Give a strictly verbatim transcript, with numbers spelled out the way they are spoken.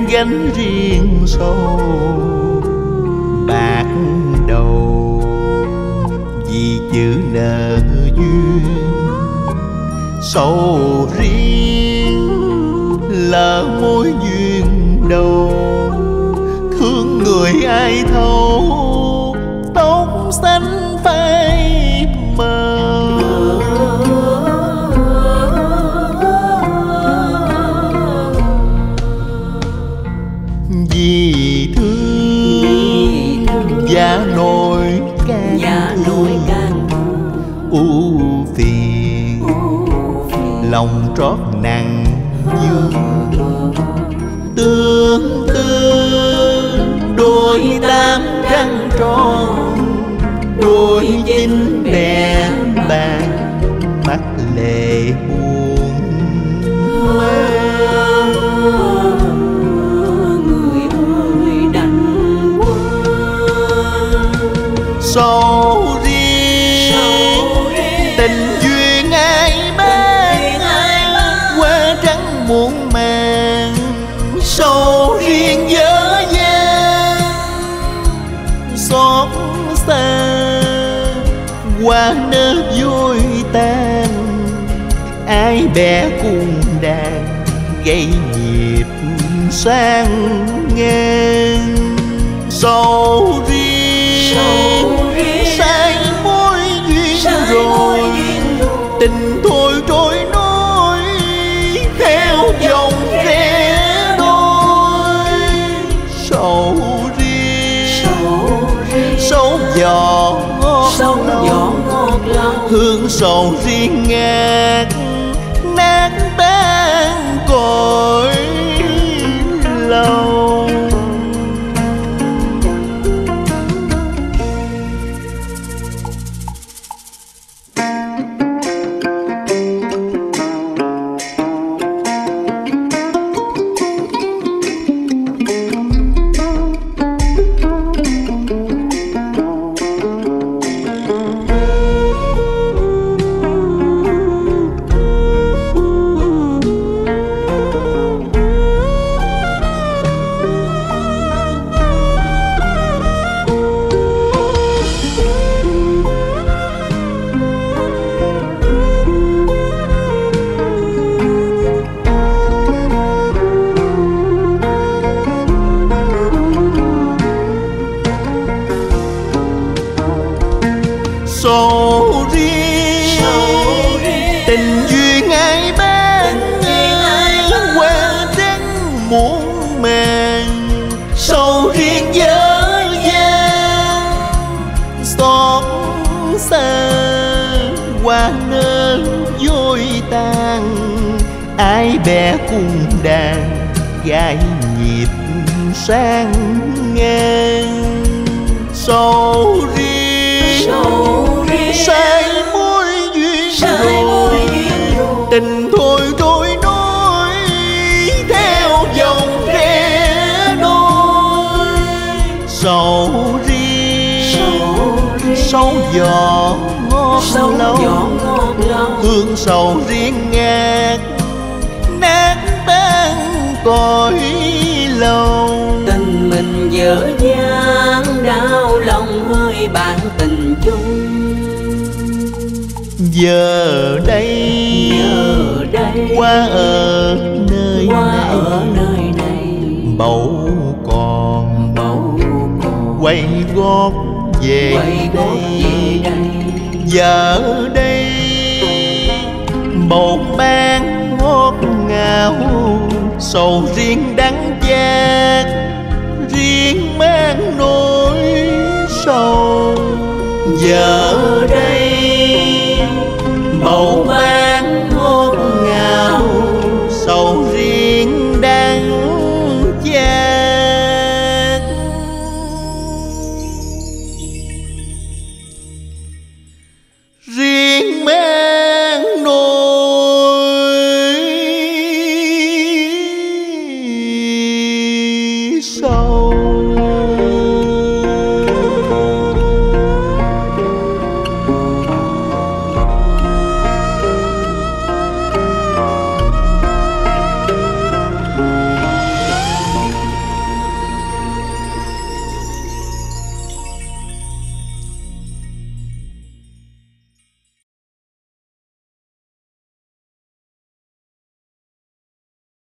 gánh riêng sầu bạc đầu, vì chữ nợ duyên sầu riêng là mối duyên đầu. Thương người ai thấu tóc xanh phai mờ, vì thương và nỗi can thương u phiền, lòng trót nặng như tương tư. Đôi tam trăng tròn, đôi chinh bè bàng, mắt lệ buồn mang. Người ơi đành quên sầu riêng, tình duyên ai ban, hoa trắng muộn màng. Sầu riêng dở dang xót xa, hoa nở vội tan. Ai bè cùng đàn gây nhịp sang ngang. Sầu riêng sai mối duyên rồi, tình thôi trôi nổi theo dòng rẽ đôi. Sầu riêng sâu gió ngọt lâu, hương sầu riêng ngát nát tan cõi lòng. Sầu riêng, tình duyên ai ban, hoa trắng muộn màng. Sầu riêng dở dang xót xa, hoa nở vội tan. Ai bè cùng đàn gái nhịp sang ngang. Sầu riêng sai mối duyên rồi, tình thôi trôi nổi theo dòng rẽ đôi. Sầu riêng sâu gió ngọt lâu, hương sầu riêng ngát nát tan cõi lòng. Tình mình dở dang đau lòng ơi bạn tình chung. Giờ đây, Giờ đây qua ở nơi qua này, ở nơi này bầu còn bầu còn quay gót về quay gót về đây. đây. Giờ đây một ban ngọt ngào, sầu riêng đắng chát riêng mang nỗi sầu. Giờ